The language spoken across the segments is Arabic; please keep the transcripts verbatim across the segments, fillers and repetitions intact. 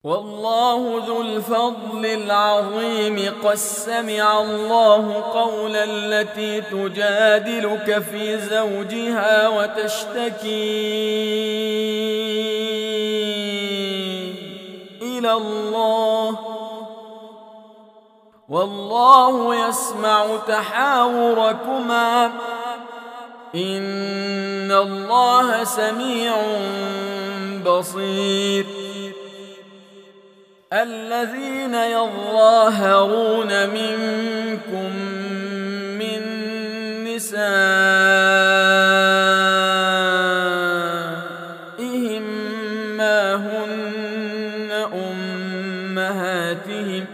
والله ذو الفضل العظيم. قد سمع الله قول التي تجادلك في زوجها وتشتكي إلى الله والله يسمع تحاوركما إن الله سميع بصير. الذين يظاهرون منكم من نسائهم ما هن أمهاتهم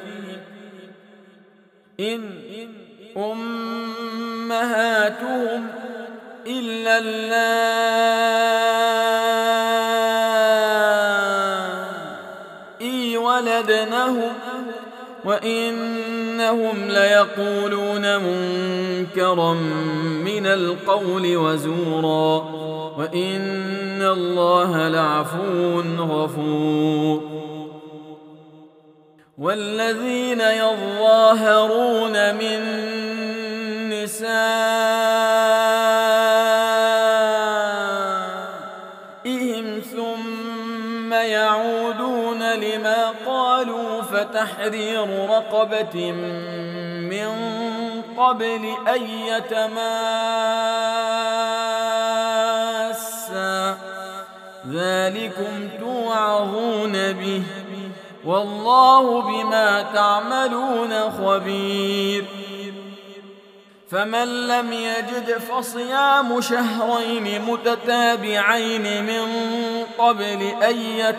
إن أمهاتهم إلا اللائي ولدنهم وإنهم ليقولون منكرا من القول وزورا وإن الله لعفو غفور. والذين يظاهرون من نسائهم ثم يعودون لما قالوا فتحرير رقبة من قبل أن يتماسا ذلكم توعظون به والله بما تعملون خبير. فمن لم يجد فصيام شهرين متتابعين من قبل أن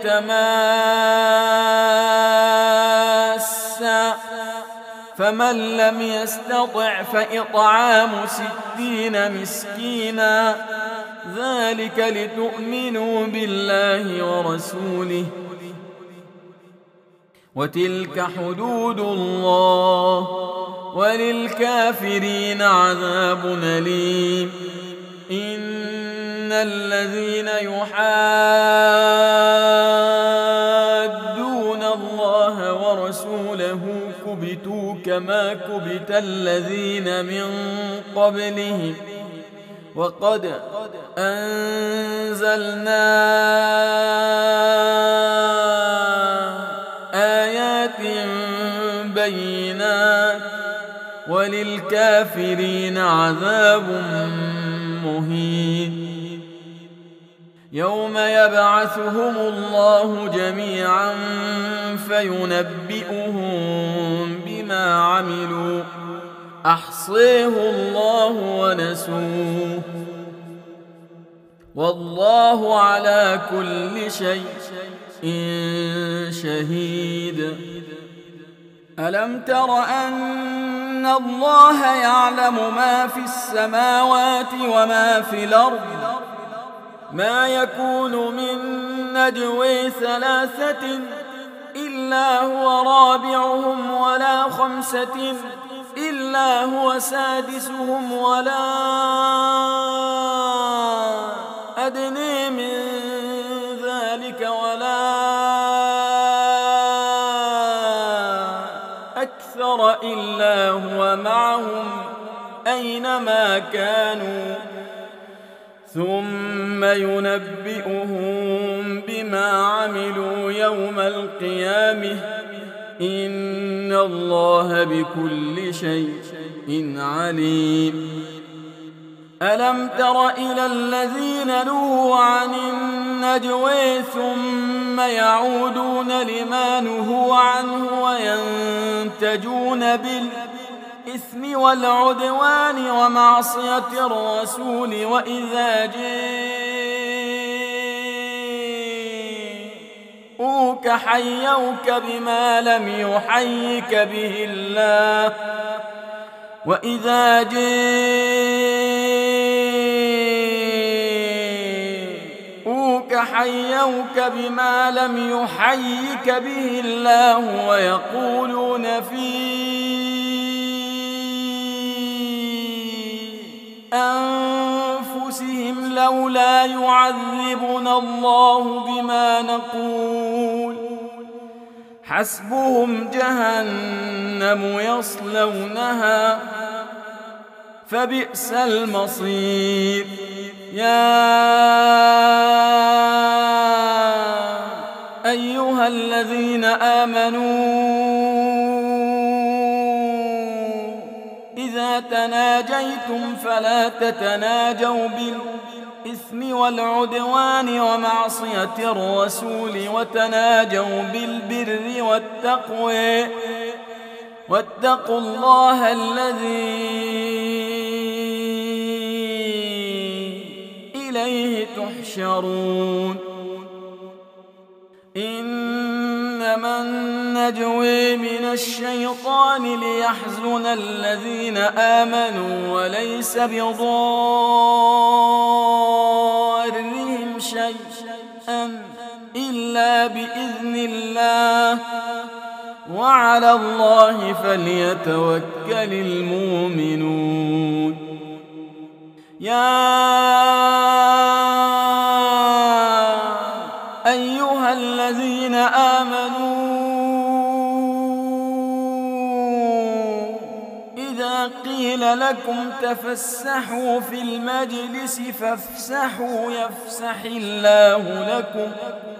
يتماسا فمن لم يستطع فإطعام ستين مسكينا ذلك لتؤمنوا بالله ورسوله وتلك حدود الله وللكافرين عذاب أليم. إن الذين يحادون الله ورسوله كبتوا كما كبت الذين من قبلهم وقد أنزلنا آيات بينات وللكافرين عذاب مهين. يوم يبعثهم الله جميعا فينبئهم بما عملوا أحصيه الله ونسوه والله على كل شيء شهيد. ألم تر أن الله يعلم ما في السماوات وما في الأرض ما يكون من نجوى ثلاثة إلا هو رابعهم ولا خمسة إلا هو سادسهم ولا أدنى من ذلك ولا أكثر إلا هو معهم أينما كانوا ثم ينبئهم بما عملوا يوم القيامة إن الله بكل شيء عليم. ألم تر إلى الذين نهوا عن النجوى ثم يعودون لما نهوا عنه وينتجون بالإثم والعدوان ومعصية الرسول وإذا جاءوك حيوك بما لم يحيك به الله وإذا جاءوك حيوك بما لم يحيك به الله ويقولون في أنفسهم لولا يعذبنا الله بما نقول حسبهم جهنم يصلونها فبئس المصير. يا أيها الذين آمنوا إذا تناجيتم فلا تتناجوا بالإثم والعدوان ومعصية الرسول وتناجوا بالبر والتقوى واتقوا الله الذي إليه تحشرون. إنما النجوى من الشيطان ليحزن الذين آمنوا وليس بضارهم شيئا إلا بإذن الله وعلى الله فليتوكل المؤمنون. يا أيها الذين آمنوا إذا قيل لكم تفسحوا في المجلس فافسحوا يفسح الله لكم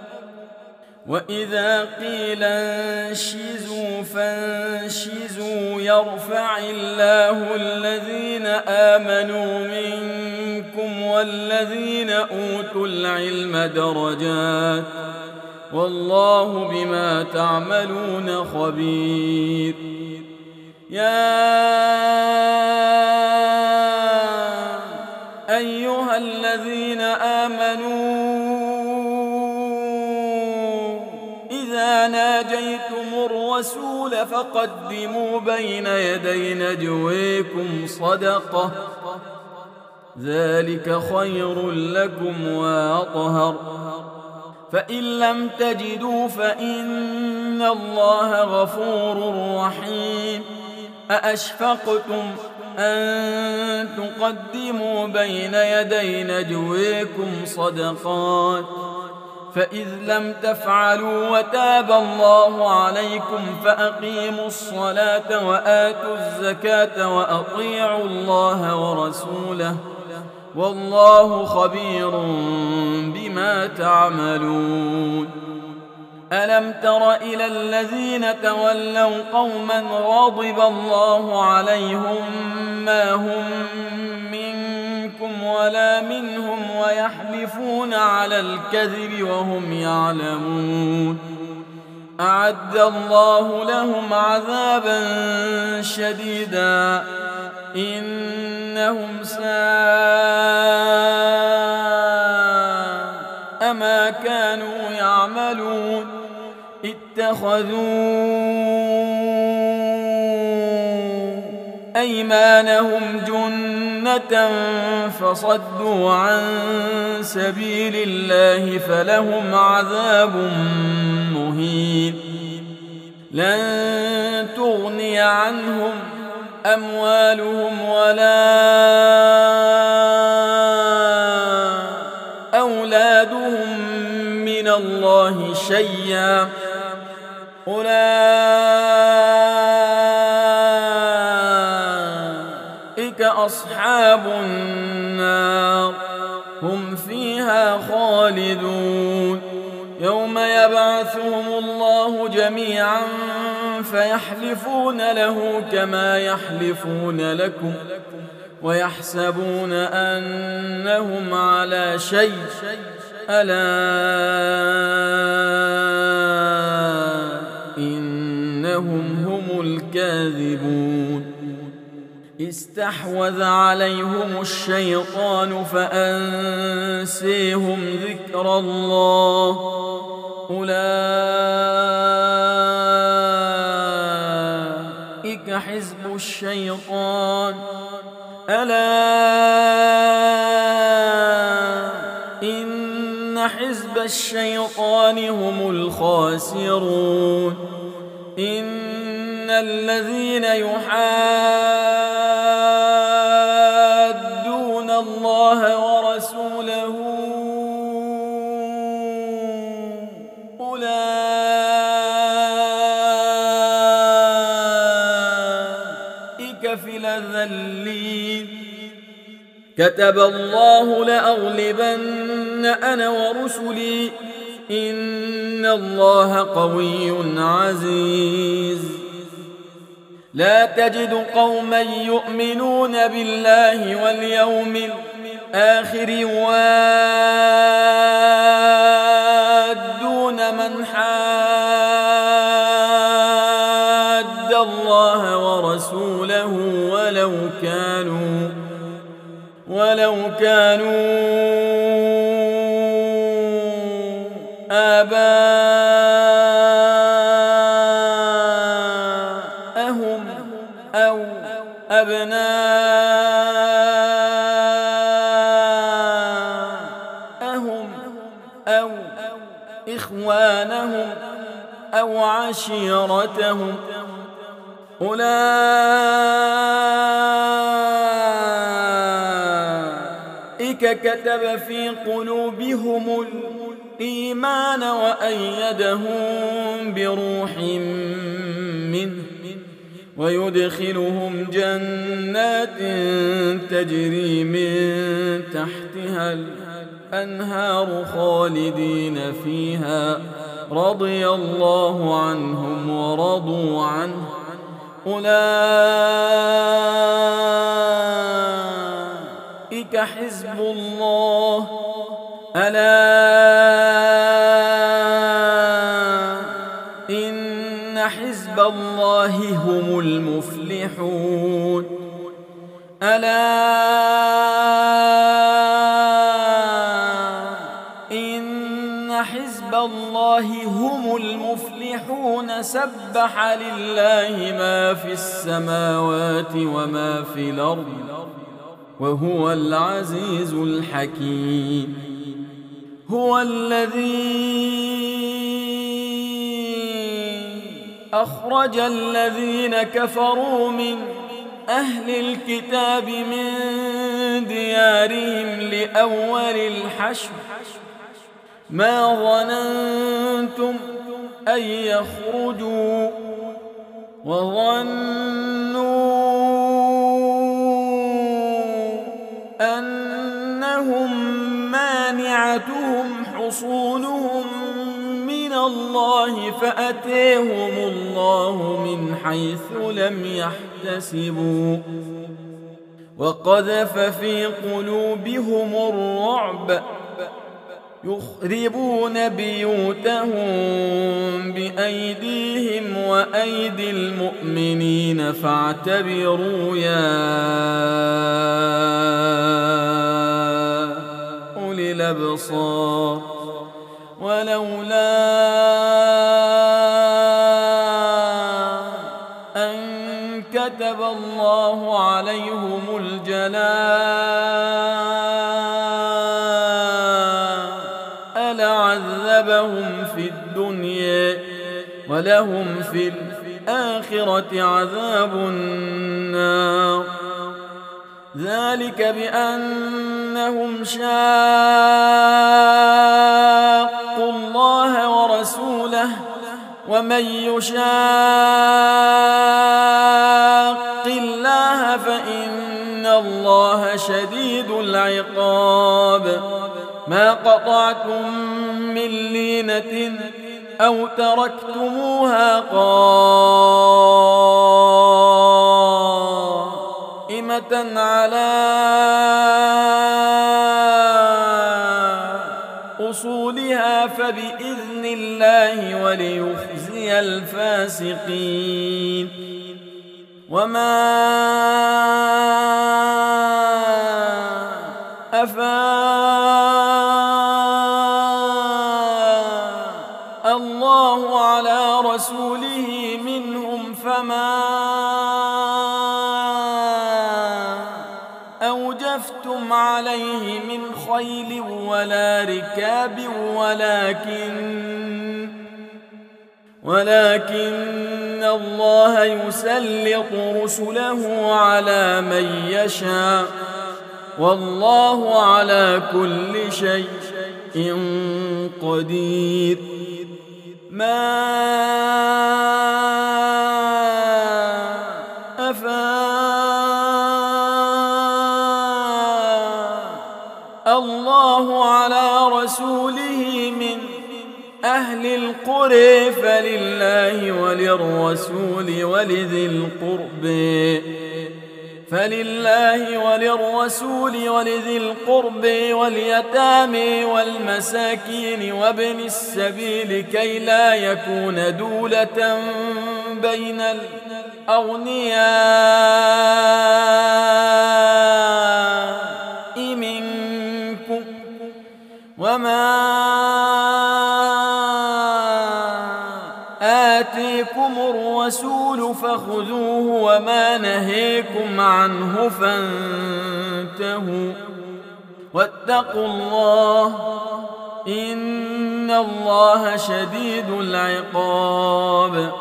وإذا قيل انشزوا فانشزوا يرفع الله الذين آمنوا منكم والذين أوتوا العلم درجات والله بما تعملون خبير. يا أيها الذين آمنوا إذا ناجيتم الرسول فقدموا بين يدي نجويكم صدقة ذلك خير لكم وأطهر. فإن لم تجدوا فإن الله غفور رحيم. أأشفقتم أن تقدموا بين يدي نجويكم صدقات فإذ لم تفعلوا وتاب الله عليكم فأقيموا الصلاة وآتوا الزكاة وأطيعوا الله ورسوله والله خبير بما تعملون. ألم تر إلى الذين تولوا قوما غضب الله عليهم ما هم منكم ولا منهم ويحلفون على الكذب وهم يعلمون. أعد الله لهم عذابا شديدا إنهم ساء ما كانوا يعملون. اتخذوا أيمانهم جنة فصدوا عن سبيل الله فلهم عذاب مهين. لن تغني عنهم أموالهم ولا أولادهم من الله شيئا أولئك أصحاب النار هم فيها خالدون. يوم يبعثهم الله جميعا فيحلفون له كما يحلفون لكم ويحسبون أنهم على شيء ألا إنهم هم الكاذبون. استحوذ عليهم الشيطان فأنسيهم ذكر الله أولئك حزب الشيطان ألا إن حزب الشيطان هم الخاسرون. إن الذين يحادون الله ورسوله أولئك الأذلين كتب الله لأغلبن أنا ورسلي إن الله قوي عزيز لا تجد قوما يؤمنون بالله واليوم الآخر يوادون من حاد الله ورسوله ولو كانوا ولو كانوا آباءهم أو أبناءهم أو إخوانهم أو عشيرتهم أولئك كتب في قلوبهم الإيمان وأيدهم بروح منه ويدخلهم جنات تجري من تحتها الأنهار خالدين فيها رضي الله عنهم ورضوا عنه أولئك حزب الله ألا إن حزب الله هم المفلحون ألا إن حزب الله هم المفلحون سبح لله ما في السماوات وما في الأرض وهو العزيز الحكيم هو الذي أخرج الذين كفروا من أهل الكتاب من ديارهم لأول الحشر ما ظننتم أن يخرجوا وظنوا أنهم مانعتهم حصونهم من الله فأتيهم الله من حيث لم يحتسبوا وقذف في قلوبهم الرعب يخربون بيوتهم بأيديهم وأيدي المؤمنين فاعتبروا يا أولي الأبصار ولولا أن كتب الله عليهم الجلاء لعذبهم في الدنيا ولهم في الآخرة عذاب النار ذلك بأنهم شاقوا الله ورسوله ومن يشاق الله فإن الله شديد العقاب ما قطعتم من لينة أو تركتموها قائمة على أصولها فبإذن الله وليخزي الفاسقين وما أفاء الله على رسوله منهم فما أوجفتم عليه من خيل ولا ركاب ولكن ولكن الله يسلط رسله على من يشاء والله على كل شيء قدير ما أفاء الله على رسوله من أهل القرى فلله وللرسول ولذي القرب فلله وللرسول ولذي القرب واليتامى والمساكين وابن السبيل كي لا يكون دولة بين الأغنياء منكم وما آتيكم الرسول فخذوه وما نهيكم عنه فانتهوا واتقوا الله إن الله شديد العقاب.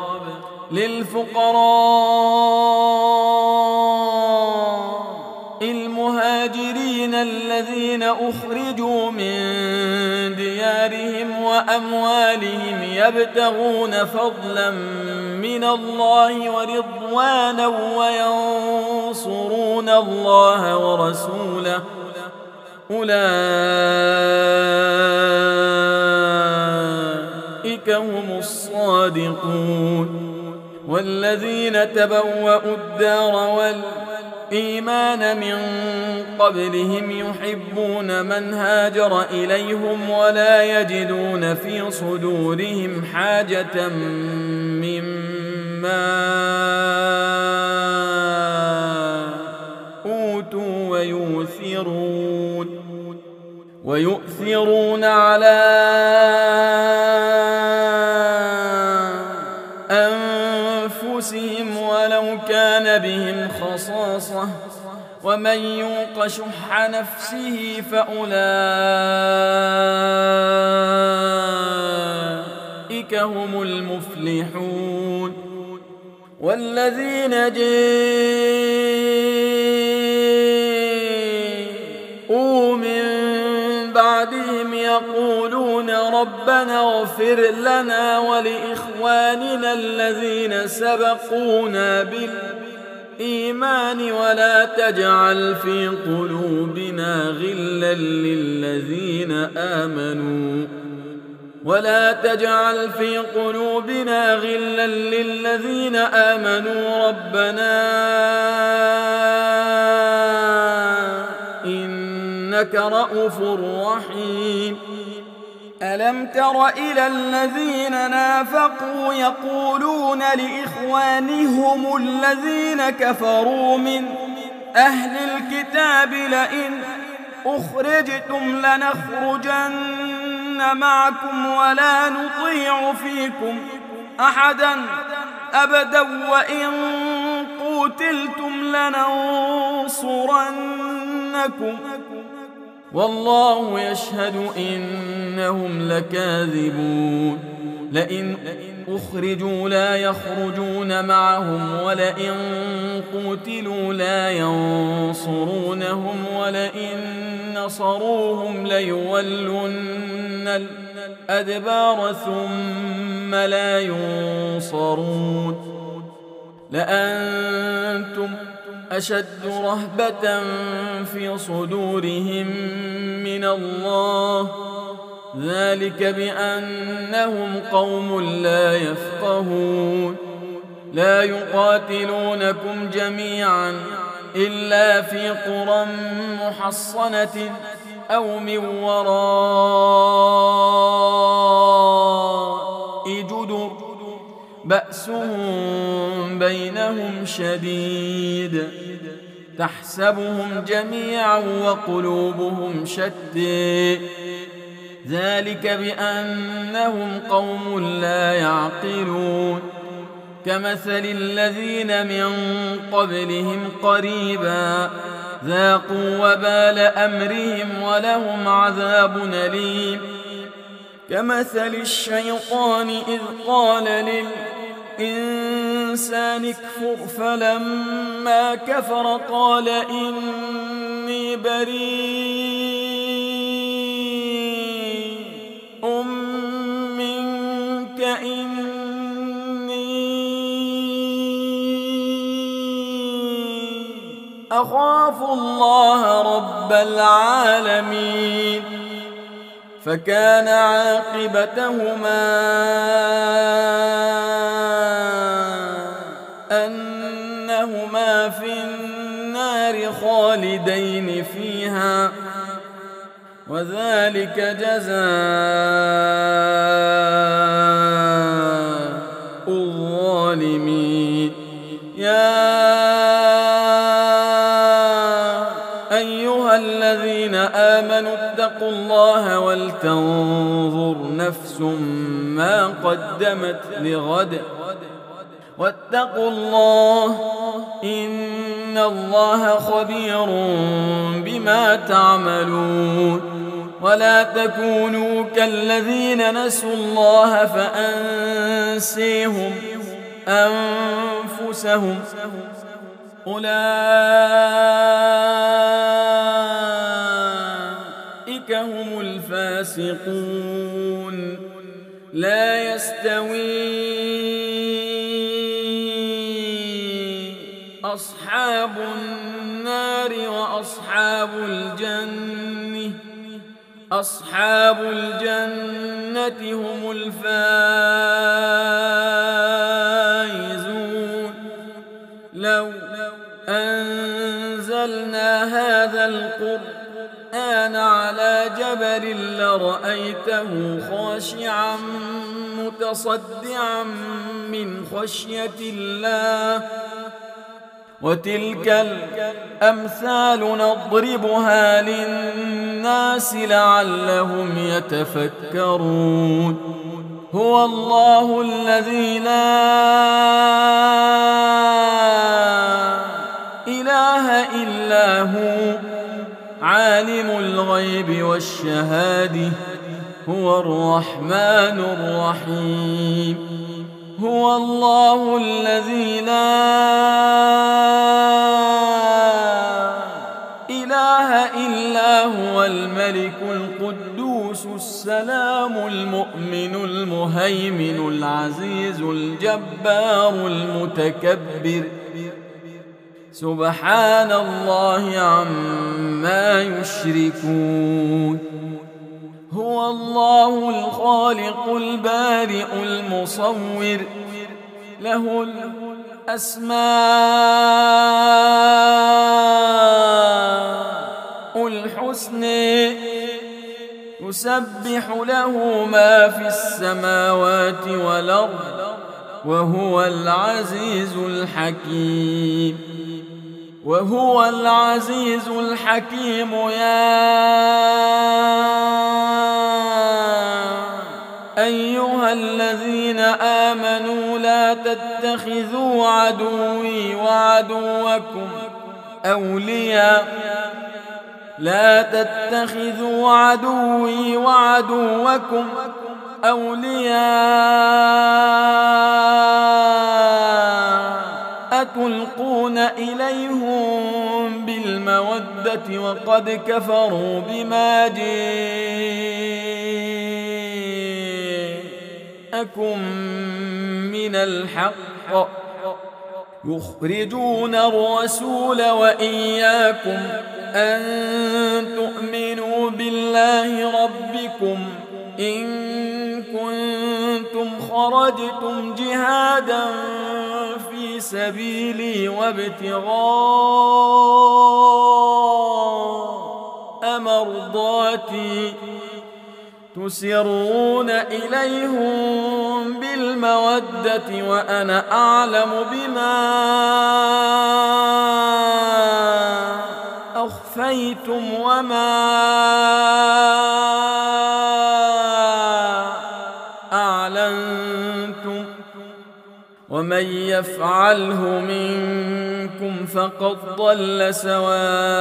للفقراء المهاجرين الذين أخرجوا من ديارهم وأموالهم يبتغون فضلا من الله ورضوانا وينصرون الله ورسوله أولئك هم الصادقون. والذين تبوأوا الدار والإيمان من قبلهم يحبون من هاجر إليهم ولا يجدون في صدورهم حاجة مما أوتوا ويؤثرون ويؤثرون على أنفسهم ولو كان بهم خصاصة ومن يوق شح نفسه فأولئك هم المفلحون. والذين جاءوا من بعدهم يقولون ربنا اغفر لنا ولإخواننا الذين سبقونا بالإيمان ولا تجعل في قلوبنا غلا للذين آمنوا ولا تجعل في قلوبنا غلا للذين آمنوا ربنا إنك رؤوف رحيم. ألم تر إلى الذين نافقوا يقولون لإخوانهم الذين كفروا من أهل الكتاب لئن أخرجتم لنخرجن معكم ولا نطيع فيكم أحدا أبدا وإن قتلتم لننصرنكم والله يشهد إنهم لكاذبون. لئن أخرجوا لا يخرجون معهم ولئن قتلوا لا ينصرونهم ولئن نصروهم ليولن الأدبار ثم لا ينصرون. لأنتم أشد رهبة في صدورهم من الله ذلك بأنهم قوم لا يفقهون. لا يقاتلونكم جميعا إلا في قرى محصنة أو من وراء جدر بأسهم بينهم شديد تحسبهم جميعا وقلوبهم شتى ذلك بأنهم قوم لا يعقلون. كمثل الذين من قبلهم قريبا ذاقوا وبال أمرهم ولهم عذاب أليم. كمثل الشيطان إذ قال للإنسان اكفر فلما كفر قال إني بريء منك إني أخاف الله رب العالمين. فكان عاقبتهما أنهما في النار خالدين فيها وذلك جزاء الظالمين. يا أيها الذين آمنوا اتقوا الله ولتنظر نفس ما قدمت لغد واتقوا الله إن الله خبير بما تعملون. ولا تكونوا كالذين نسوا الله فأنسيهم أنفسهم أولئك هم الفاسقون. لا يستوي أصحاب النار وأصحاب الجنة أصحاب الجنة هم الفائزون. لو أنزلنا هذا القرآن على جبل لرأيته خاشعا متصدعا من خشية الله. وتلك الأمثال نضربها للناس لعلهم يتفكرون. هو الله الذي لا إله إلا هو عالم الغيب والشهادة هو الرحمن الرحيم. هو الله الذي لا إله إلا هو الملك القدوس السلام المؤمن المهيمن العزيز الجبار المتكبر. سبحان الله عما يشركون. هو الله الخالق البارئ المصور له الأسماء الحسنى يسبح له ما في السماوات والأرض وهو العزيز الحكيم. وهو العزيز الحكيم. يا أيها الذين آمنوا لا تتخذوا عدوي وعدوكم أولياء لا تتخذوا عدوي وعدوكم أولياء أتلقون إليهم بالمودة وقد كفروا بما جاءكم من الحق يخرجون الرسول وإياكم أن تؤمنوا بالله ربكم إن كنتم خرجتم جهادا في سبيلي وابتغاء مرضاتي تسرون إليهم بالمودة وأنا أعلم بما أخفيتم وما أعلنتم ومن يفعله منكم فقد ضل سواء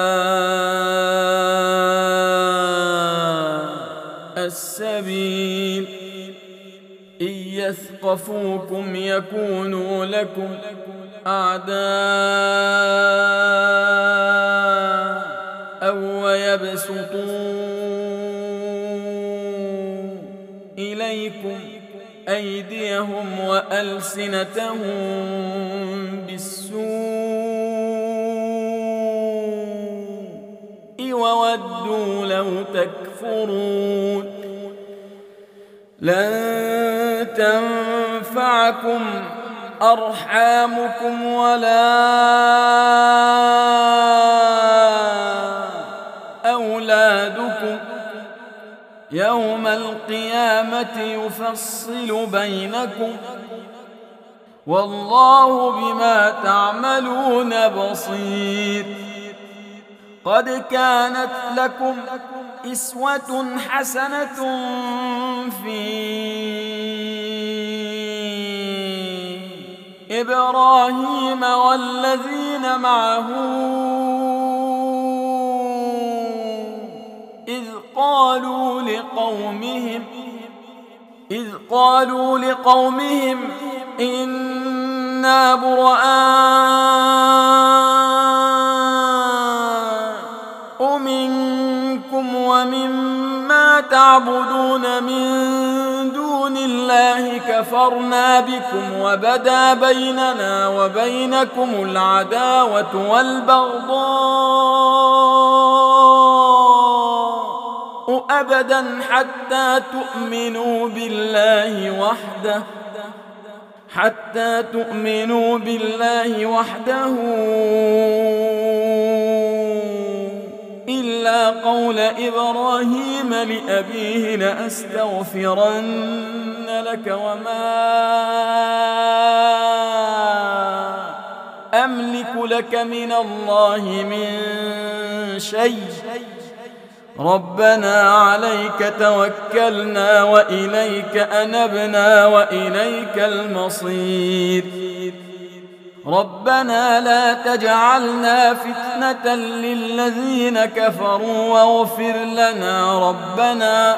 السبيل. إن يثقفوكم يكونوا لكم أعداء أو يبسطوا إليكم أيديهم وألسنتهم بالسوء وودوا لو تكفرون. لن تنفعكم أرحامكم ولا أولادكم يوم القيامة يفصل بينكم والله بما تعملون بصير. قد كانت لكم أسوة حسنة في إبراهيم والذين معه إذ قالوا لقومهم إذ قالوا لقومهم إنا براء منكم ومما تعبدون من دون الله كفرنا بكم وبدا بيننا وبينكم العداوة والبغضاء أبدا حتى تؤمنوا بالله وحده حتى تؤمنوا بالله وحده إلا قول إبراهيم لأبيه لأستغفرن لك وما أملك لك من الله من شيء ربنا عليك توكلنا وإليك أنبنا وإليك المصير ربنا لا تجعلنا فتنة للذين كفروا واغفر لنا ربنا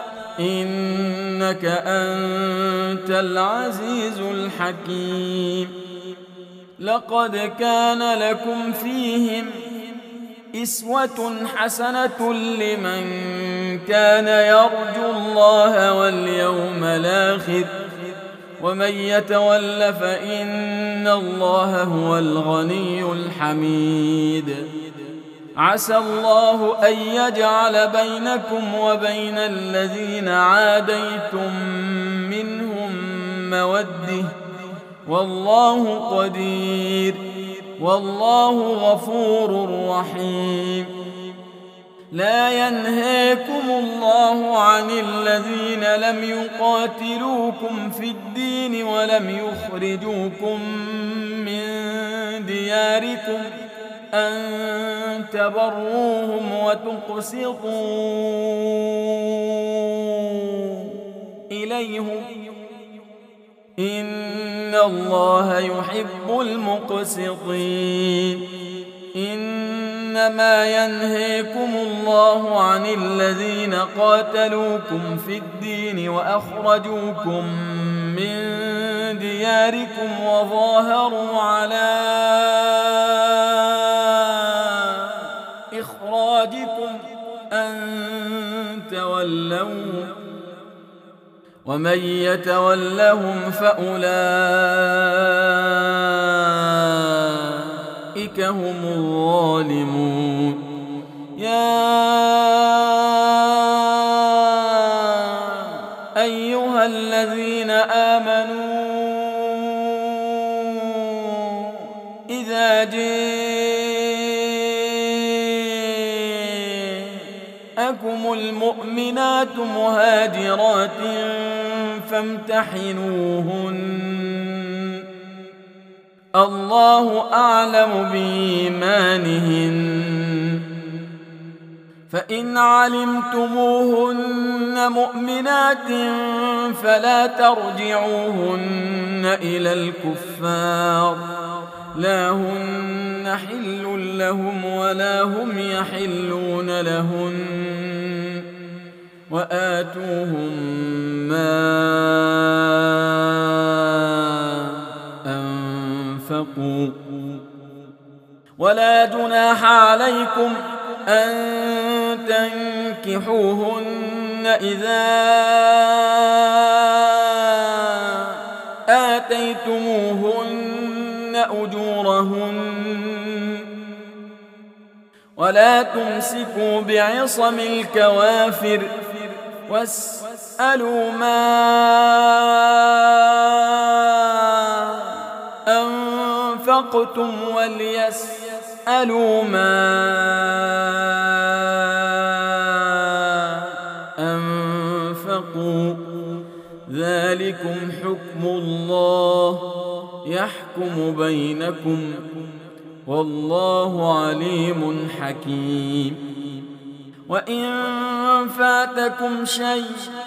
إنك أنت العزيز الحكيم. لقد كان لكم فيهم أسوة حسنة لمن كان يرجو الله واليوم الآخر ومن يتول فإن الله هو الغني الحميد. عسى الله أن يجعل بينكم وبين الذين عاديتم منهم مودة والله قدير والله غفور رحيم. لا ينهاكم الله عن الذين لم يقاتلوكم في الدين ولم يخرجوكم من دياركم أن تبروهم وتقسطوا إليهم إن الله يحب المقسطين. إنما ينهيكم الله عن الذين قاتلوكم في الدين وأخرجوكم من دياركم وظاهروا على إخراجكم أن تولوهم ومن يتولهم فأولئك هم الظالمون. يا أيها الذين آمنوا إذا جاءكم المؤمنات مهاجرات فامتحنوهن الله أعلم بإيمانهن فإن علمتموهن مؤمنات فلا ترجعوهن إلى الكفار لا هن حل لهم ولا هم يحلون لهن وآتوهم ما أنفقوا ولا جناح عليكم أن تنكحوهن إذا آتيتموهن أجورهن ولا تمسكوا بعصم الكوافر يسألوا ما أنفقتم وليسألوا ما أنفقوا ذلكم حكم الله يحكم بينكم والله عليم حكيم. وإن فاتكم شيء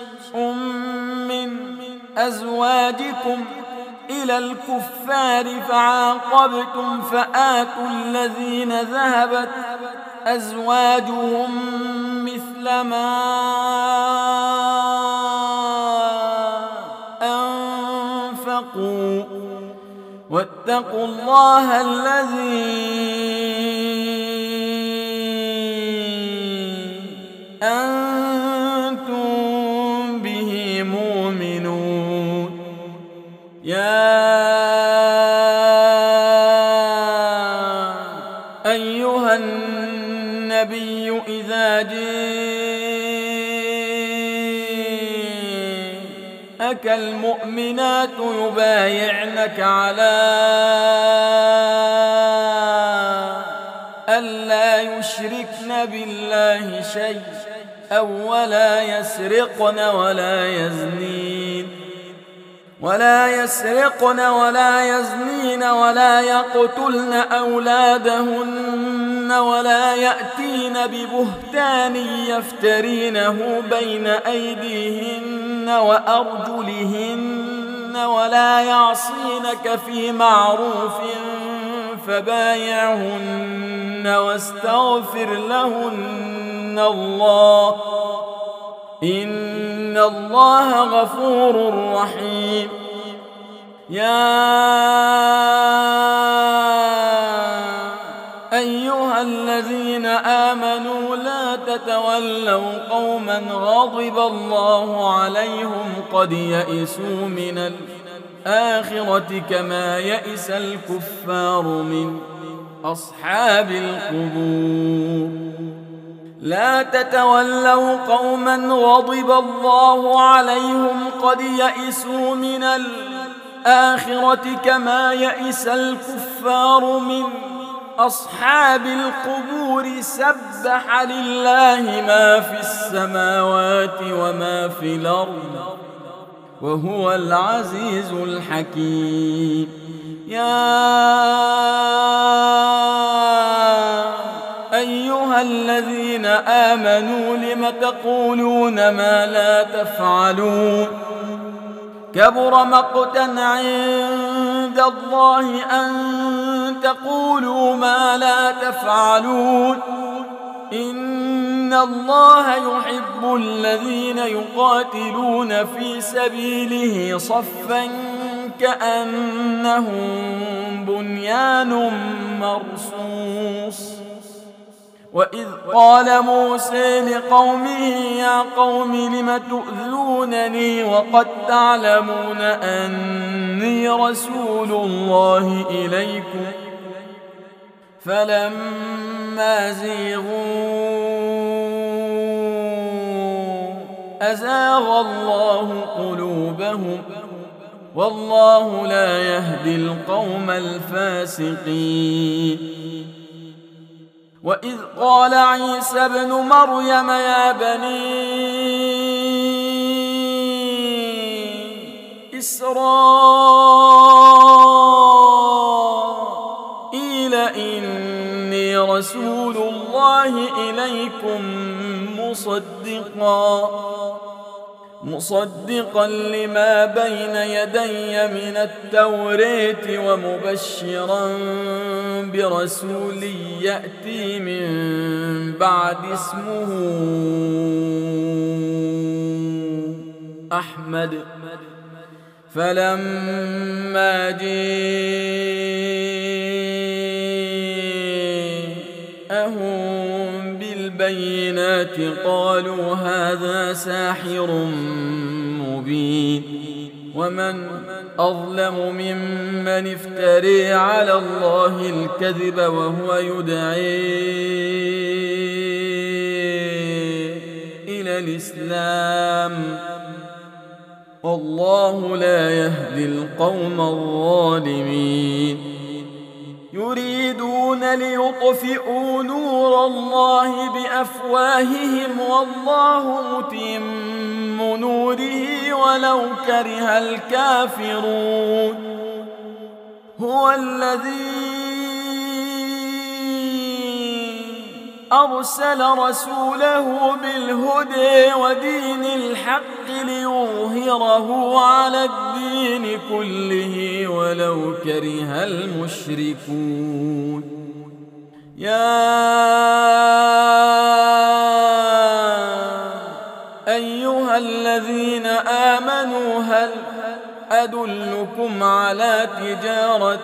من أزواجكم إلى الكفار فعاقبتم فآتوا الذين ذهبت أزواجهم مثل ما أنفقوا واتقوا الله الذي أنتم به مؤمنون. يا أيها النبي إذا جاءك المؤمنات يبايعنك على ألا يشركن بالله شيئا أو ولا يسرقن ولا يزنين ولا يسرقن ولا يزنين ولا يقتلن أولادهن ولا يأتين ببهتان يفترينه بين أيديهن وأرجلهن ولا يعصينك في معروف فبايعهن واستغفر لهن الله إن الله غفور رحيم. يا أيها الذين آمنوا لا تتولوا قوما غضب الله عليهم قد يئسوا من الآخرة كما يئس الكفار من أصحاب القبور. لا تتولوا قوما غضب الله عليهم قد يئسوا من الآخرة كما يئس الكفار من أصحاب القبور. سبح لله ما في السماوات وما في الأرض وهو العزيز الحكيم. يا أيها الذين آمنوا لم تقولون ما لا تفعلون كبر مقتا عند الله أن تقولوا ما لا تفعلون إن الله يحب الذين يقاتلون في سبيله صفا كأنهم بنيان مرصوص. وإذ قال موسى لقومه يا قوم لم تؤذونني وقد تعلمون أني رسول الله إليكم فلما زيغوا أزاغ الله قلوبهم والله لا يهدي القوم الفاسقين. وإذ قال عيسى ابن مريم يا بني إسرائيل إني رسول الله إليكم مصدقا مصدقا لما بين يدي من التوراة ومبشرا برسول يأتي من بعد اسمه أحمد. فلما جاءهم بالبينات قالوا هذا ساحر مبين ومن أظلم ممن افتري على الله الكذب وهو يدعي إلى الإسلام والله لا يهدي القوم الظالمين يريدون ليطفئوا نور الله بأفواههم والله متم نوره ولو كره الكافرون هو الذي أرسل رسوله بالهدى ودين الحق ليظهره على الدين كله ولو كره المشركون يا أيها الذين آمنوا هل أدلكم على تجارة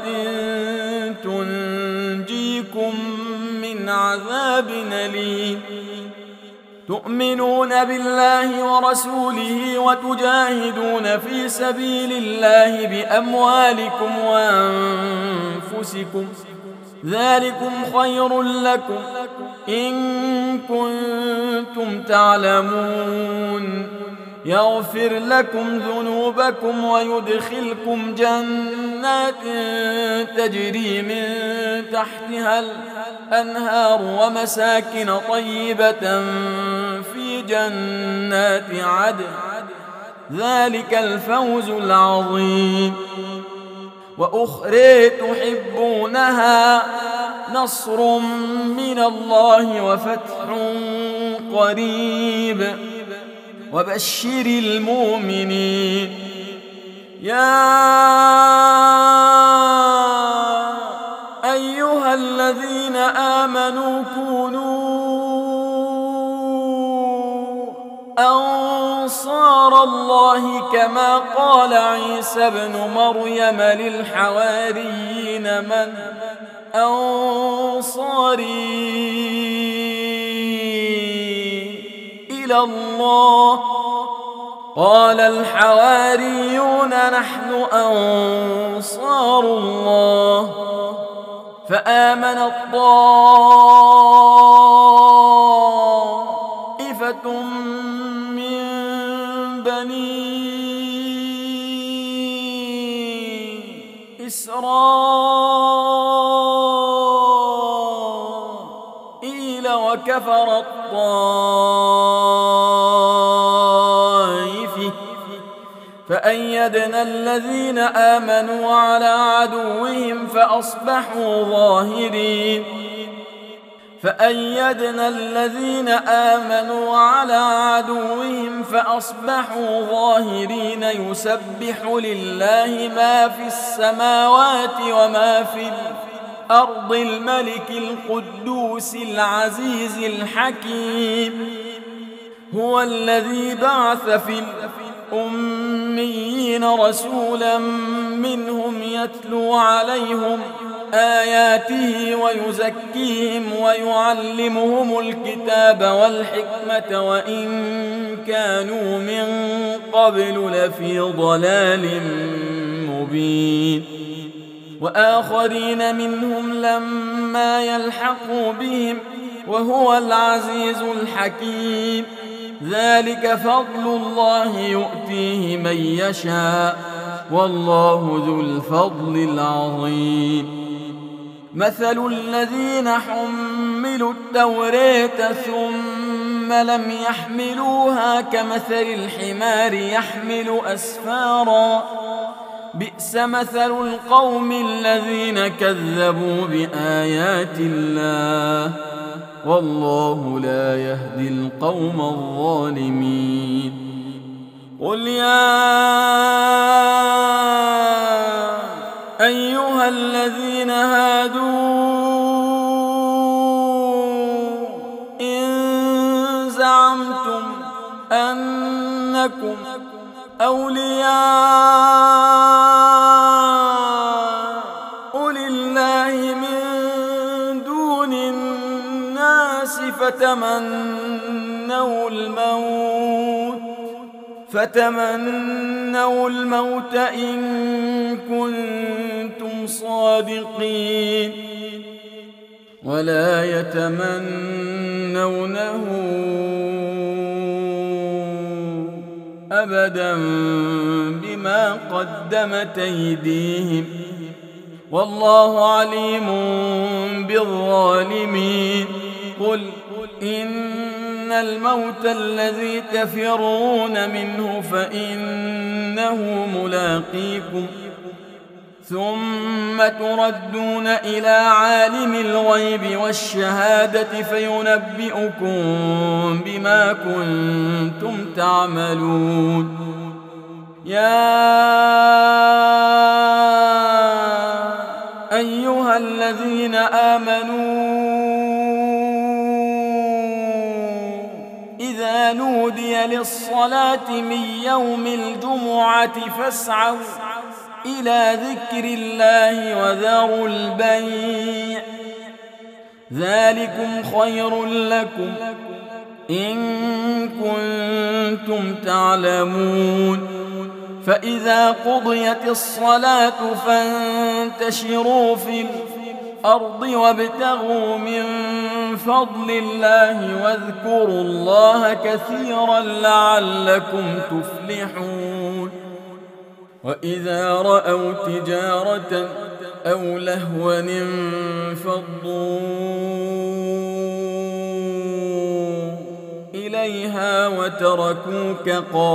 تنجيكم من عذاب أليم تؤمنون بالله ورسوله وتجاهدون في سبيل الله بأموالكم وأنفسكم ذلكم خير لكم إن كنتم تعلمون يغفر لكم ذنوبكم ويدخلكم جنات تجري من تحتها الأنهار ومساكن طيبة في جنات عدن ذلك الفوز العظيم وأخرى تحبونها نصر من الله وفتح قريب وبشر المؤمنين يا أيها الذين آمنوا كونوا أنصار الله كما قال عيسى ابن مريم للحواريين من أنصاري إلى الله قال الحواريون نحن أنصار الله فآمنت طائفة من بني إسرائيل وكفرت طائفة فأيدنا الذين آمنوا على عدوهم فأصبحوا ظاهرين فأيدنا الذين آمنوا على عدوهم فأصبحوا ظاهرين يسبح لله ما في السماوات وما في الأرض الملك القدوس العزيز الحكيم هو الذي بعث في الأميين رسولا منهم يتلو عليهم آياته ويزكيهم ويعلمهم الكتاب والحكمة وإن كانوا من قبل لفي ضلال مبين وآخرين منهم لما يلحقوا بهم وهو العزيز الحكيم ذلك فضل الله يؤتيه من يشاء والله ذو الفضل العظيم مثل الذين حملوا التوراة ثم لم يحملوها كمثل الحمار يحمل أسفارا بئس مثل القوم الذين كذبوا بآيات الله والله لا يهدي القوم الظالمين قل يا أيها الذين هادوا إن زعمتم أنكم أولياء لله من دون الناس فتمنوا الموت فتمنوا الموت إن كنتم صادقين ولا يتمنونه أبدا بما قدمت أيديهم والله عليم بالظالمين. قل إن الموت الذي تفرون منه فإنه ملاقيكم ثم تردون إلى عالم الغيب والشهادة فينبئكم بما كنتم تعملون. يا أيها الذين آمنوا إذا نودي للصلاة من يوم الجمعة فاسعوا إلى ذكر الله وذروا البيع ذلكم خير لكم إن كنتم تعلمون. فإذا قضيت الصلاة فانتشروا في الأرض وابتغوا من فضل الله واذكروا الله كثيرا لعلكم تفلحون. وإذا رأوا تجارة أو لهوا انفضوا إليها وتركوك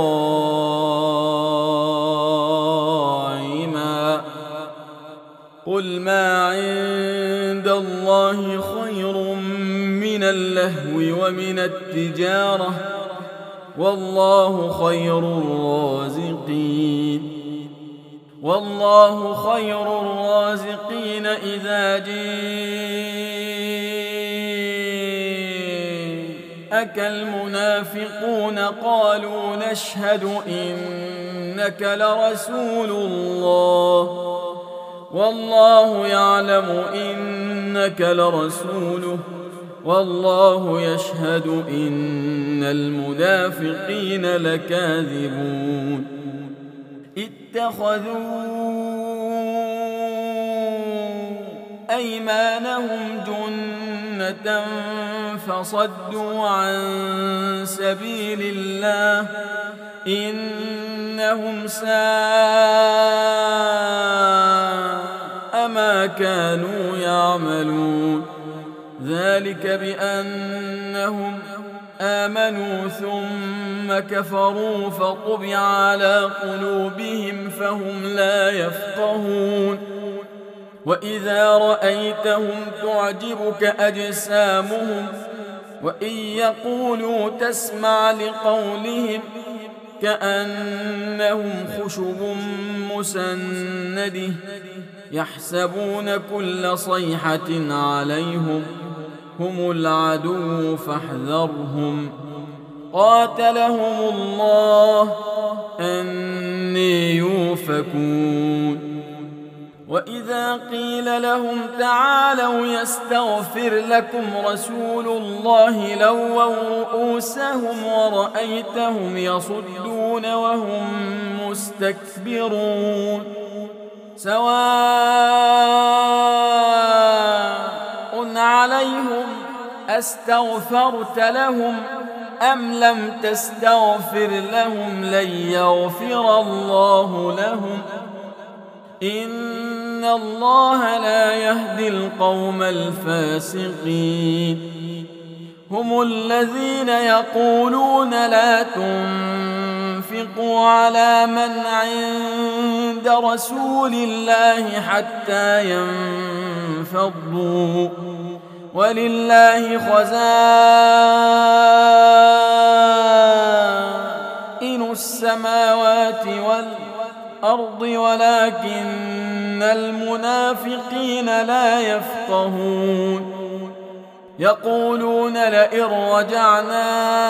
قائما قل ما عند الله خير من اللهو ومن التجارة والله خير الرازقين. والله خير الرازقين. إذا جاءك المنافقون قالوا نشهد إنك لرسول الله والله يعلم إنك لرسوله والله يشهد إن المنافقين لكاذبون. اتخذوا أيمانهم جنة فصدوا عن سبيل الله إنهم ساء ما كانوا يعملون. ذلك بأنهم آمنوا ثم كفروا فطبع على قلوبهم فهم لا يفقهون. وإذا رأيتهم تعجبك أجسامهم وإن يقولوا تسمع لقولهم كأنهم خشب مسندة يحسبون كل صيحة عليهم هم العدو فاحذرهم قاتلهم الله أني يؤفكون. وإذا قيل لهم تعالوا يستغفر لكم رسول الله لووا رؤوسهم ورأيتهم يصدون وهم مستكبرون. سواء عليهم أستغفرت لهم أم لم تستغفر لهم لن يغفر الله لهم إن الله لا يهدي القوم الفاسقين. هم الذين يقولون لا تنفقوا على من عند رسول الله حتى ينفضوا ولله خزائن السماوات والأرض ولكن المنافقين لا يفقهون. يقولون لئن رجعنا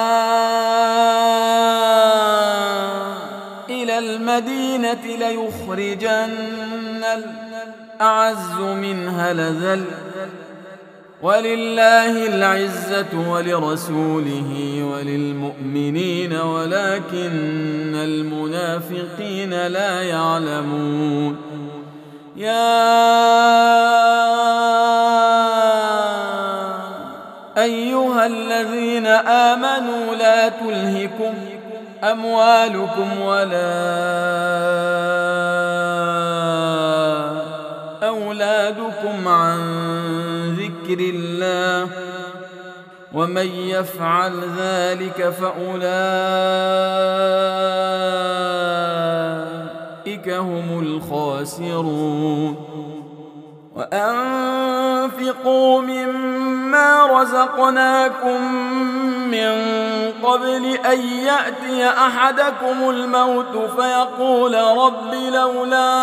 إلى المدينة ليخرجن الأعز منها الأذل ولله العزة ولرسوله وللمؤمنين ولكن المنافقين لا يعلمون. يا أيها الذين آمنوا لا تلهكم أموالكم ولا أولادكم عن ذكر الله ومن يفعل ذلك فأولئك هم الخاسرون وأنفقوا مما رزقناكم من قبل أن يأتي أحدكم الموت فيقول رب لولا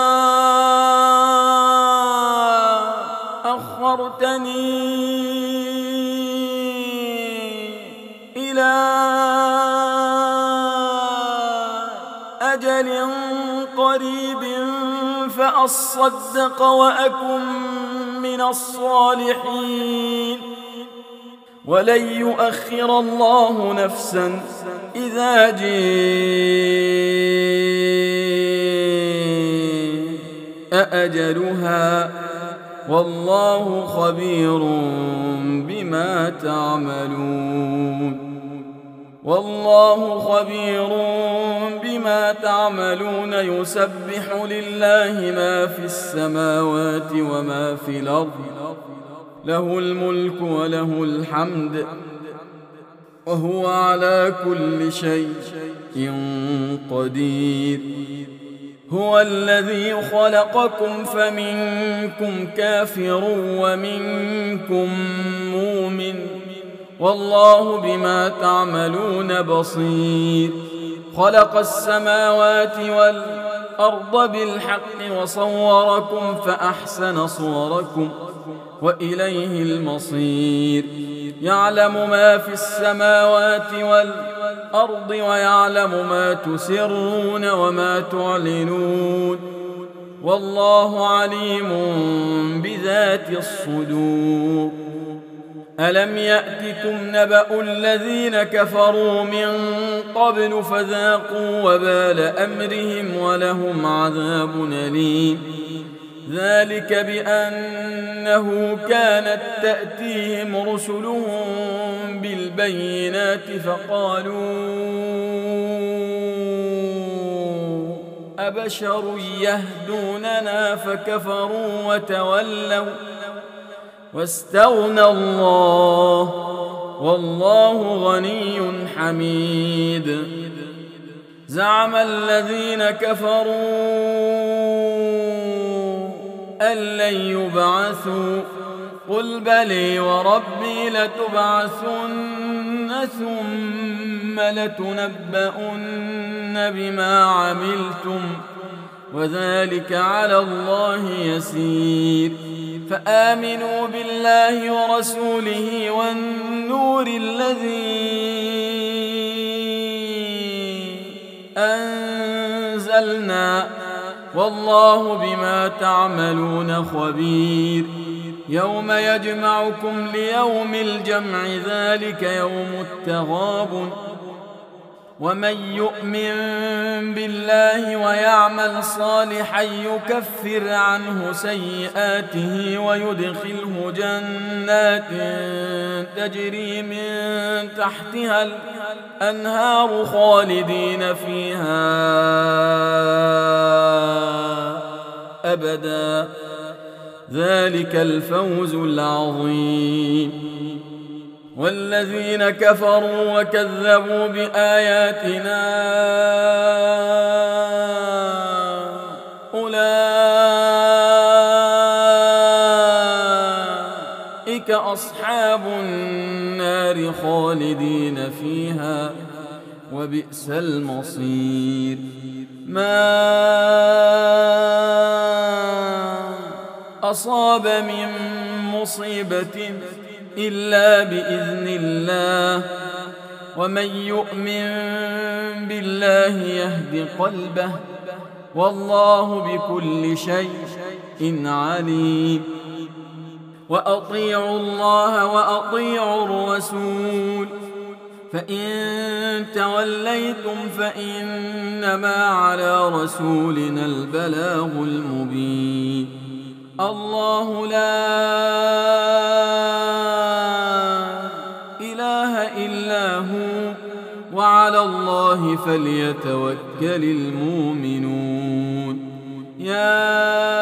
أخرتني إلى أجل قريب فأصدق وأكن من الصالحين ولن يؤخر الله نفسا إذا جاء أجلها والله خبير بما تعملون والله خبير بما تعملون يسبح لله ما في السماوات وما في الأرض له الملك وله الحمد وهو على كل شيء قدير هو الذي خلقكم فمنكم كافر ومنكم مؤمن والله بما تعملون بصير خلق السماوات والأرض بالحق وصوركم فأحسن صوركم وإليه المصير يعلم ما في السماوات والأرض ويعلم ما تسرون وما تعلنون والله عليم بذات الصدور ألم يأتكم نبأ الذين كفروا من قبل فذاقوا وبال أمرهم ولهم عذاب أليم ذلك بأنه كانت تأتيهم رسلهم بالبينات فقالوا أبشر يهدوننا فكفروا وتولوا واستغنى الله والله غني حميد زعم الذين كفروا أن لن يبعثوا قل بلي وربي لتبعثن ثم لتنبؤن بما عملتم وذلك على الله يسير فآمنوا بالله ورسوله والنور الذي أنزلنا والله بما تعملون خبير يوم يجمعكم ليوم الجمع ذلك يوم التغابن ومن يؤمن بالله ويعمل صالحا يكفر عنه سيئاته ويدخله جنات تجري من تحتها الأنهار خالدين فيها أبدا ذلك الفوز العظيم والذين كفروا وكذبوا بآياتنا أولئك أصحاب النار خالدين فيها وبئس المصير ما أصاب من مصيبة إلا بإذن الله ومن يؤمن بالله يهد قلبه والله بكل شيء عليم وأطيعوا الله وأطيعوا الرسول فإن توليتم فإنما على رسولنا البلاغ المبين الله لا إله إلا هو وعلى وعلى الله فليتوكل المؤمنون. يا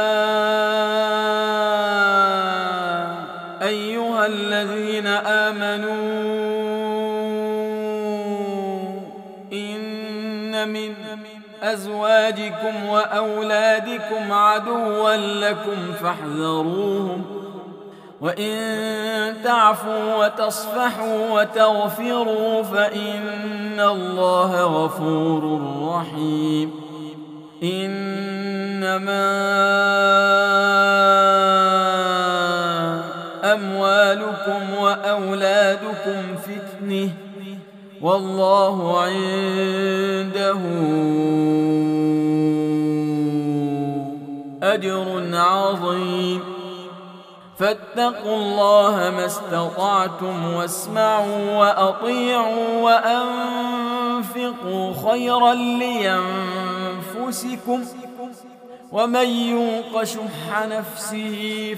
أيها الذين آمنوا إن من أزواجكم وأولادكم عدوا لكم فاحذروهم، وإن تعفوا وتصفحوا وتغفروا فإن الله غفور رحيم. إنما أموالكم وأولادكم فتنة والله عنده أجر عظيم. فاتقوا الله ما استطعتم واسمعوا وأطيعوا وأنفقوا خيرا لينفسكم، ومن يوق شح نفسه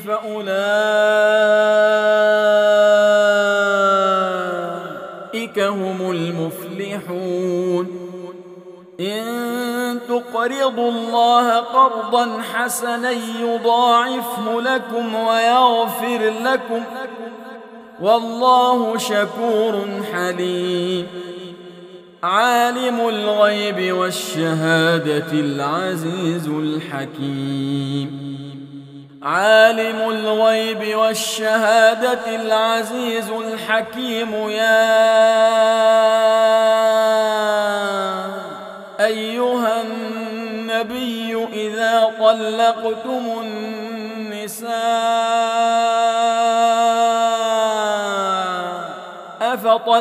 فأولئك هم المفلحون. إن تقرضوا الله قرضا حسنا يضاعفه لكم ويغفر لكم والله شكور حليم. عالم الغيب والشهادة العزيز الحكيم. عالم الغيب والشهادة العزيز الحكيم. يا أيها النبي إذا طلقتم النساء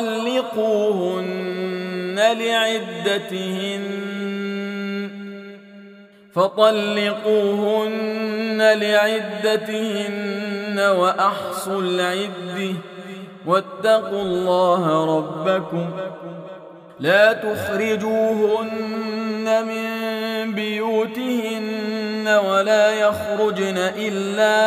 فطلقوهن لعدتهن فطلقوهن لعدتهن وأحصوا العدة واتقوا الله ربكم لا تخرجوهن من بيوتهن ولا يخرجن إلا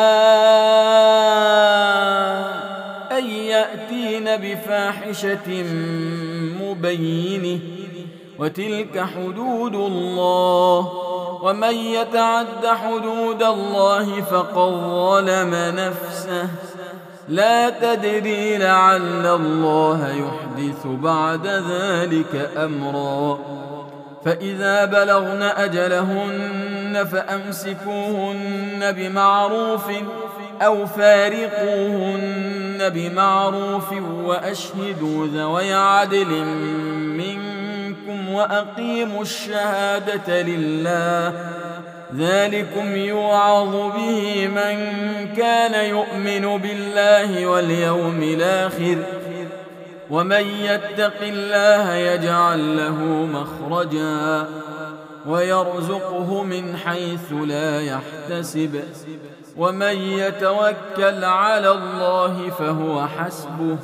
أن يأتين بفاحشة مبينة وتلك حدود الله ومن يتعد حدود الله فقد ظلم نفسه لا تدري لعل الله يحدث بعد ذلك أمرا. فإذا بلغن أجلهن فأمسكوهن بمعروف أو فارقوهن بمعروف وأشهدوا ذوي عدل منكم وأقيموا الشهادة لله ذلكم يوعظ به من كان يؤمن بالله واليوم الآخر ومن يتق الله يجعل له مخرجا ويرزقه من حيث لا يحتسب ومن يتوكل على الله فهو حسبه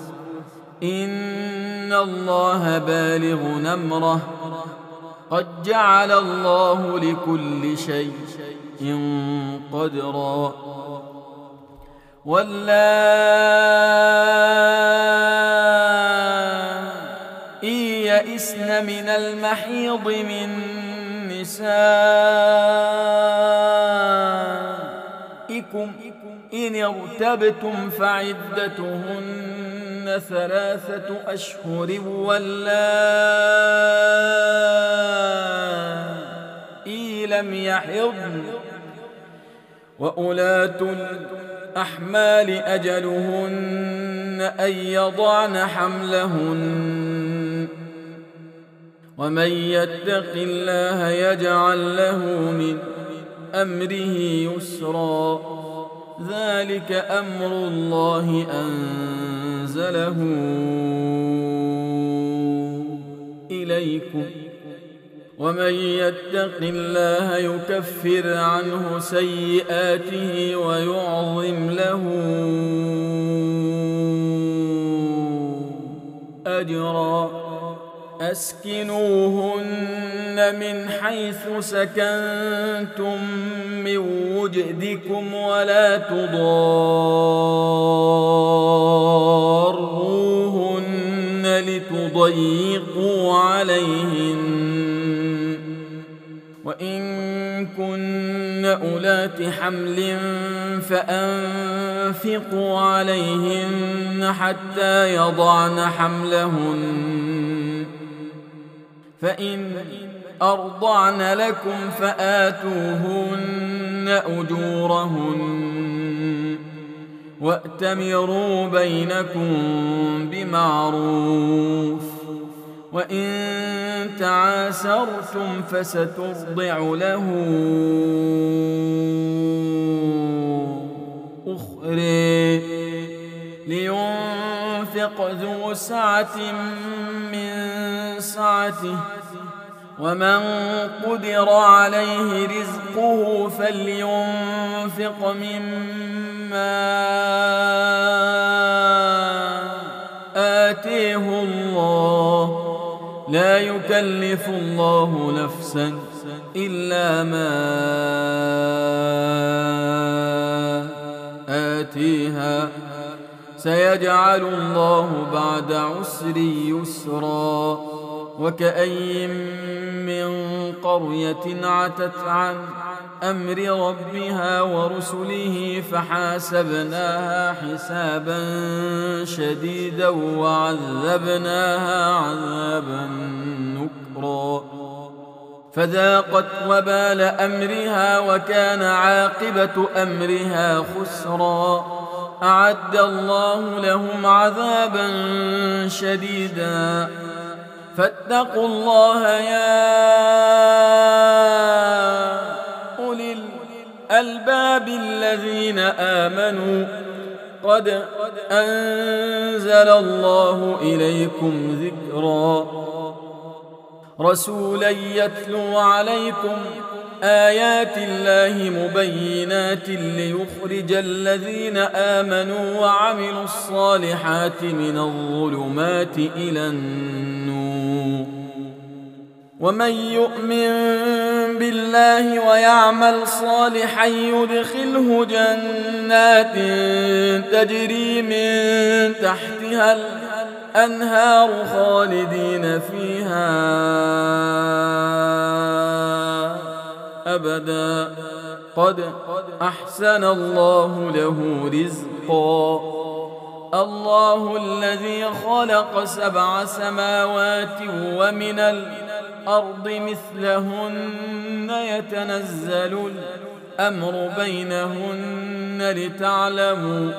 إن الله بالغ أمره قد جعل الله لكل شيء قدرا. واللائي يئسن من المحيض من نسائكم إن ارتبتم فعدتهن ثلاثة أشهر واللائي لم يحضن وأولاة الأحمال أجلهن أن يضعن حملهن ومن يتق الله يجعل له من أمره يسرا ذلك أمر الله أنزله إليكم ومن يتق الله يكفر عنه سيئاته ويعظم له أجرا. أسكنوهن من حيث سكنتم من وجدكم ولا تضاروهن لتضيقوا أولات حمل فأنفقوا عليهن حتى يضعن حملهن فإن أرضعن لكم فآتوهن أجورهن وأتمروا بينكم بمعروف وإن تعاسرتم فسترضع له أخرى لينفق ذو سعة من سعته ومن قدر عليه رزقه فلينفق مما آتيه الله لا يكلف الله نفسا إلا ما آتيها سيجعل الله بعد عسر يسرا وكأي من قرية عتت عن أمر ربها ورسله فحاسبناها حسابا شديدا وعذبناها عذابا نكرا فذاقت وبال أمرها وكان عاقبة أمرها خسرا أعد الله لهم عذابا شديدا فاتقوا الله يا أولي الألباب الذين آمنوا قد أنزل الله إليكم ذكرا رسولا يتلو عليكم آيات الله مبينات ليخرج الذين آمنوا وعملوا الصالحات من الظلمات إلى النور ومن يؤمن بالله ويعمل صالحا يدخله جنات تجري من تحتها الأنهار خالدين فيها أبدا قد أحسن الله له رزقا الله الذي خلق سبع سماوات ومن الأرض مثلهن يتنزل الأمر بينهن لتعلموا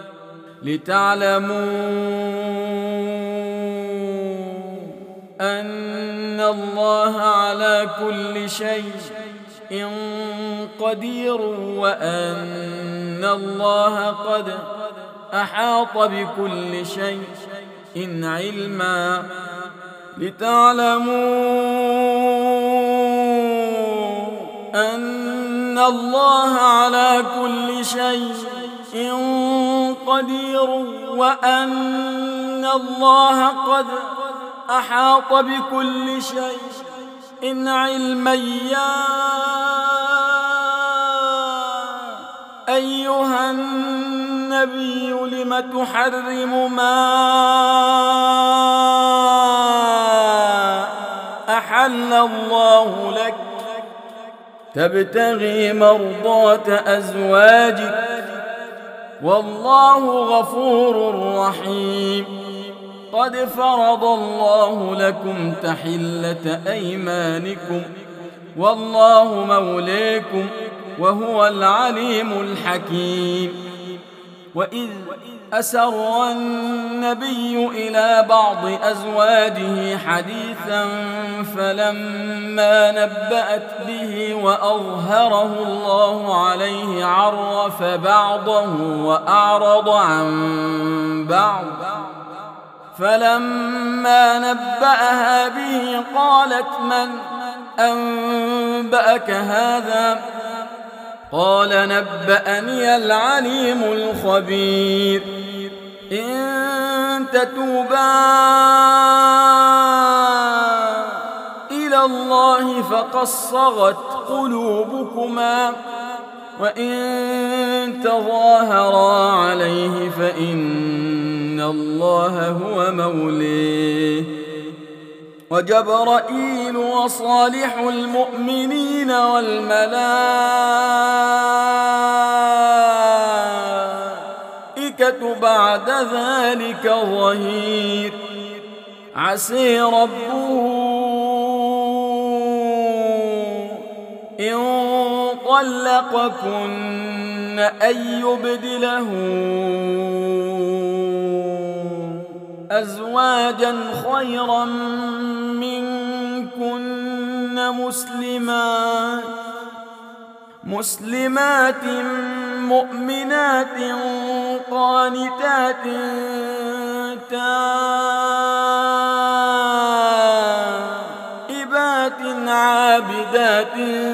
لتعلموا أن الله على كل شيء قدير وأن الله قد أحاط بكل شيء علما لتعلموا أن الله على كل شيء قدير وأن الله قد أحاط بكل شيء علما يا أيها النبي لم تحرم ما أحل الله لك تبتغي مرضات أزواجك والله غفور رحيم قد فرض الله لكم تحلة أيمانكم والله مولاكم وهو العليم الحكيم وإذ أسر النبي إلى بعض أزواجه حديثا فلما نبأت به وأظهره الله عليه عرف بعضه وأعرض عن بعض فلما نبأها به قالت من أنبأك هذا قال نبأني العليم الخبير إن تتوبا إلى الله فقد صغت قلوبكما وإن تظاهرا عليه فإن الله هو موليه وجبرائيل وصالح المؤمنين والملائكة بعد ذلك ظهير. عسى ربه إن طلقكن أن يبدله أزواجا خيرا منكن مسلمات مسلمات مؤمنات قانتات تائبات عابدات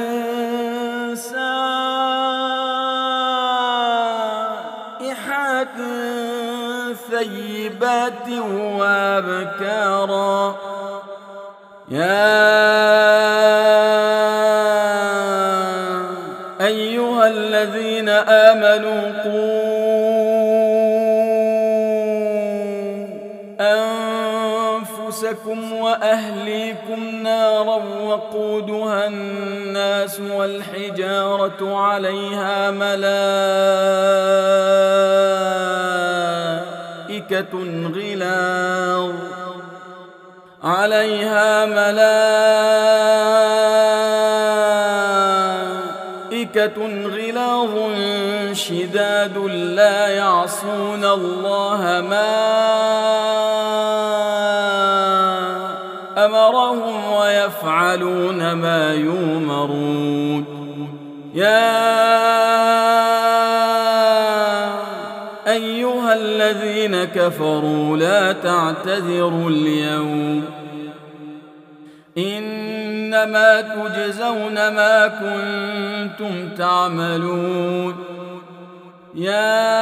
سائحات ثيبات وابكارا. يا أيها الذين آمنوا قوا أنفسكم وأهليكم نارا وقودها الناس والحجارة عليها ملائكة غلاظ عليها ملائكة غلاظ شداد لا يعصون الله ما أمرهم ويفعلون ما يؤمرون. يا أيها الذين كفروا لا تعتذروا اليوم إنما تجزون ما كنتم تعملون. يا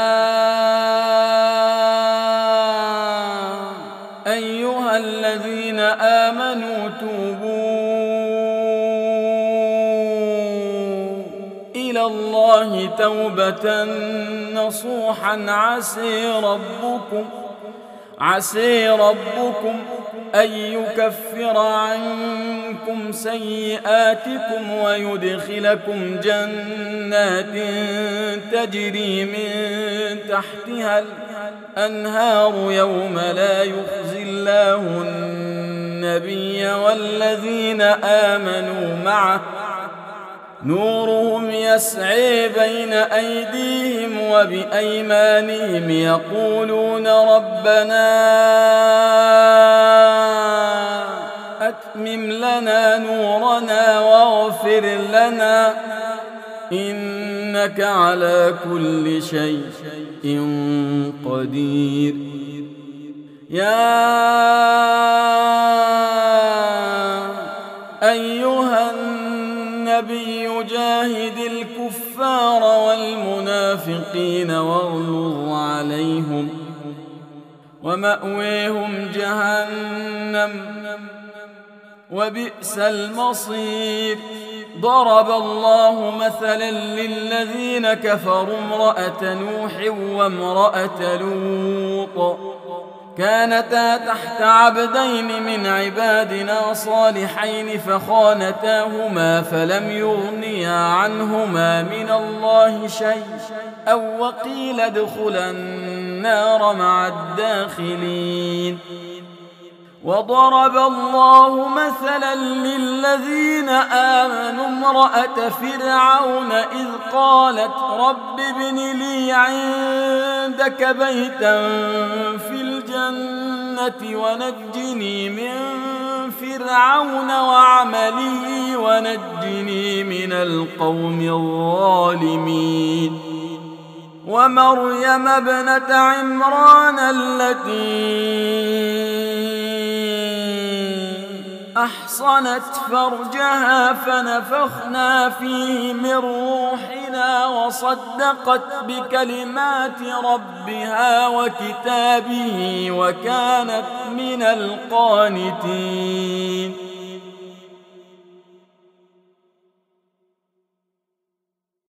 أيها الذين آمنوا توبوا إلى الله توبة نصوحا عسى ربكم عسى ربكم أن يكفر عنكم سيئاتكم ويدخلكم جنات تجري من تحتها الأنهار يوم لا يخزي الله النبي والذين آمنوا معه نورهم يسعي بين أيديهم وبأيمانهم يقولون ربنا أتمم لنا نورنا واغفر لنا إنك على كل شيء قدير. يا أيها النبي جاهد الكفار والمنافقين واغلظ عليهم ومأويهم جهنم وبئس المصير. ضرب الله مثلا للذين كفروا امرأة نوح وامرأة لوط كانتا تحت عبدين من عبادنا صالحين فخانتاهما فلم يغنيا عنهما من الله شيء أو وقيل ادخلا النار مع الداخلين. وضرب الله مثلا للذين آمنوا امرأة فرعون إذ قالت رب ابن لي عندك بيتا في الجنة ونجني من فرعون وعمله ونجني من القوم الظالمين. ومريم ابنة عمران التي أحصنت فرجها فنفخنا فيه من روحنا وصدقت بكلمات ربها وكتابه وكانت من القانتين.